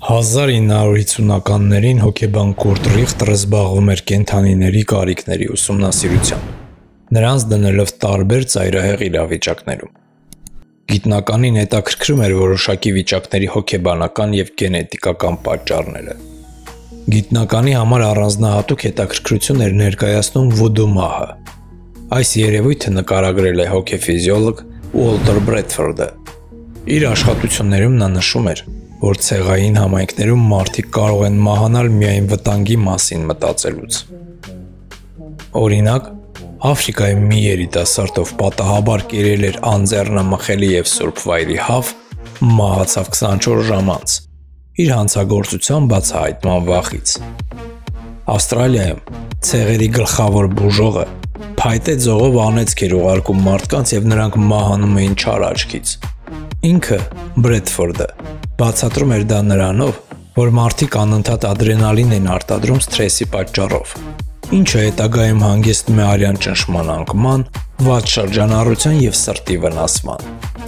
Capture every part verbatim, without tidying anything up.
հազար ինը հարյուր հիսունականներին հոգեբան Կուրտ Ռիխտերը զբաղվում էր կենդանիների կարիքների ուսումնասիրությամբ, նրանց դնելով տարբեր ծայրահեղ իրավիճակներում։ Գիտնականին հետաքրքրում էր որոշակի վիճակների հոգեբանական և գենետիկական պատճառները։ Գիտնականի համար առանձնահատուկ հետաքրքրություն էր ներկայացնում վուդու մահը։ Այս երևույթը նկարագրել է հոգեֆիզիոլոգ Ուոլտեր Բրեդֆորդը։ Իր աշխատություններում նա նշում էր, որ ցեղային համայնքներում մարդիկ կարող են մահանալ միայն վտանգի մասին մտածելուց։ Օրինակ, Աֆրիկայում մի երիտասարդ, ով պատահաբար կերել էր անձեռնամխելի և սուրբ վայրի հավ, մահացավ քսանչորս ժամ անց, իր հանցագործության բացահայտման վախից։ Ավստրալիայում ցեղերի գլխավոր բուժողը փայտե ձողով անեծք էր ուղարկում մարդկանց և նրանք մահանում էին չար աչքից։ Ինքը՝ Բրեդֆորդը, բացատրում էր դա նրանով, որ մարդիկ անընդհատ ադրենալին են արտադրում սթրեսի պատճառով, ինչը հետագայում հանգեցնում է արյան ճնշման անկման, վատ շրջանառության և սրտի վնասման։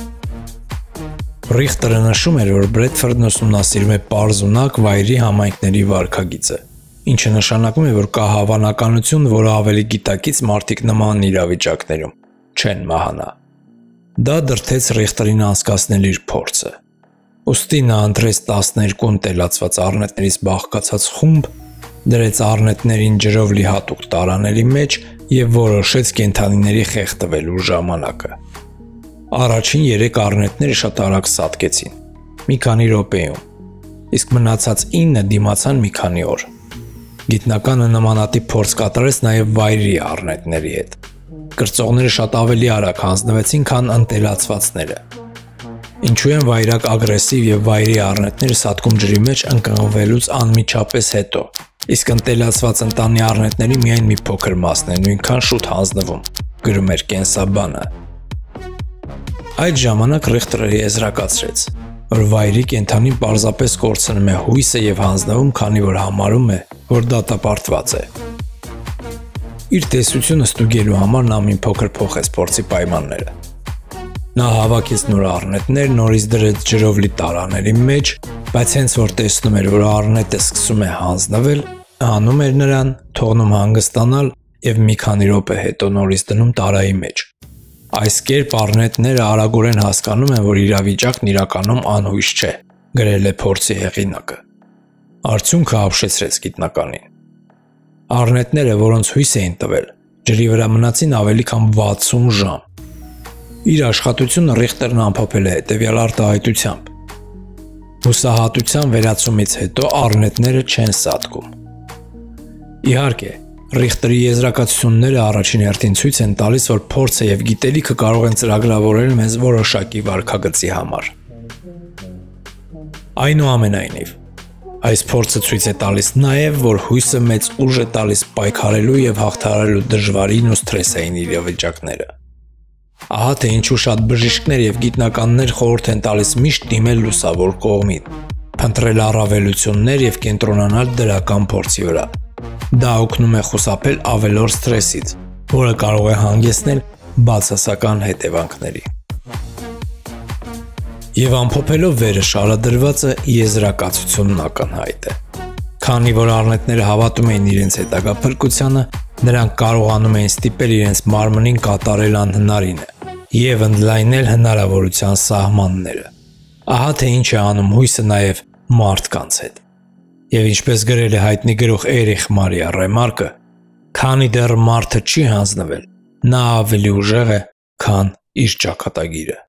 Ռիխտերը նշում էր, որ Բրեդֆորդն ուսումնասիրում է պարզունակ վայրի համայնքների վարքագիծը, ինչը նշանակում է, որ կա հավանականություն, որ ավելի գիտակից մարդիկ նման իրավիճակներում չեն մահանա։ Դա դրդեց Ռիխտերին անցկացնել իր փորձը։ Ուստի նա ընտրեց տասներկու ընտելացված առնետներից բաղկացած խումբ, դրեց առնետներին ջրով լի հատուկ տարաների մեջ և որոշեց կենդանիների խեղդվելու ժամանակը։ Առաջին երեք առնետները շատ արագ սատկեցին՝ մի քանի րոպեում, իսկ մնացած ինը դիմացան մի քանի օր։ Գիտնականը նմանատիպ փորձ կատարեց նաև վայրի առնետների հետ։ Կրծողները շատ ավելի արագ հանձնվեցին, քան ընտելացվածները։ Ինչու են վայրագ ագրեսիվ և վայրի առնետները սատկում ջրի մեջ ընկղմվելուց անմիջապես հետո, իսկ ընտելացված ընտանի առնետների միայն մի փոքր մասն է նույնքան շուտ հանձնվում, գրում էր կենսաբանը։ Այդ ժամանակ Ռիխտերը եզրակացրեց, որ վայրի կենդանին պարզապես կորցնում է հույսը և հանձնվում, քանի որ համարում է, որ դատապարտված է։ Իր տեսությունը ստուգելու համար նա մի փոքր փոխեց փորձի պայմանները։ Նա հավաքեց նոր առնետներ, նորից դրեց ջրով լի տարաների մեջ, բայց հենց որ տեսնում էր, որ առնետը սկսում է հանձնվել, հանում էր նրան, թողնում հանգստանալ և մի քանի րոպե հետո նորից դնում տարայի մեջ։ Այս կերպ առնետները արագորեն հասկանում են, որ իրավիճակն իրականում անհույս չէ, գրել է փորձի հեղինակը։ Արդյունքը ապշեցրեց գիտնականին։ Առնետները, որոնց հույս էին տվել, ջրի վրա մնացին ավելի քան վաթսուն ժամ։ Իր աշխատությունը Ռիխտերն ամփոփել է հետևյալ արտահայտությամբ. հուսահատության վերացումից հետո առնետները չեն սատկում։ Իհարկե, Ռիխտերի եզրակացությունները առաջին հերթին ցույց են տալիս, որ փորձը և գիտելիքը կարող են ծրագրավորել մեզ որոշակի վարքագծի համար։ Այնուամենայնիվ, այս փորձը ցույց է տալիս նաև, որ հույսը մեծ ուժ է տալիս պայքարելու և հաղթահարելու դժվարին ու սթրեսային իրավիճակները։ Ահա թե ինչու շատ բժիշկներ և գիտնականներ խորհուրդ են տալիս միշտ դիմել լուսավոր կողմին, փնտրել առավելություններ և կենտրոնանալ դրական փորձի վրա։ Դա օգնում է խուսափել ավելորդ սթրեսից, որը կարող է հանգեցնել բացասական հետևանքների։ Եվ ամփոփելով վերը շարադրվածը, եզրակացությունն ակնհայտ է։ Քանի որ առնետները հավատում էին իրենց հետագա փրկությանը, նրանք կարողանում էին ստիպել իրենց մարմնին կատարել անհնարինը և ընդլայնել հնարավորության սահմանները։ Ահա թե ինչ է անում հույսը նաև մարդկանց հետ։ Եվ ինչպես գրել է հայտնի գրող Էրիխ Մարիա Ռեմարկը, քանի դեռ մարդը չի հանձնվել, նա ավելի ուժեղ է, քան իր ճակատագիրը։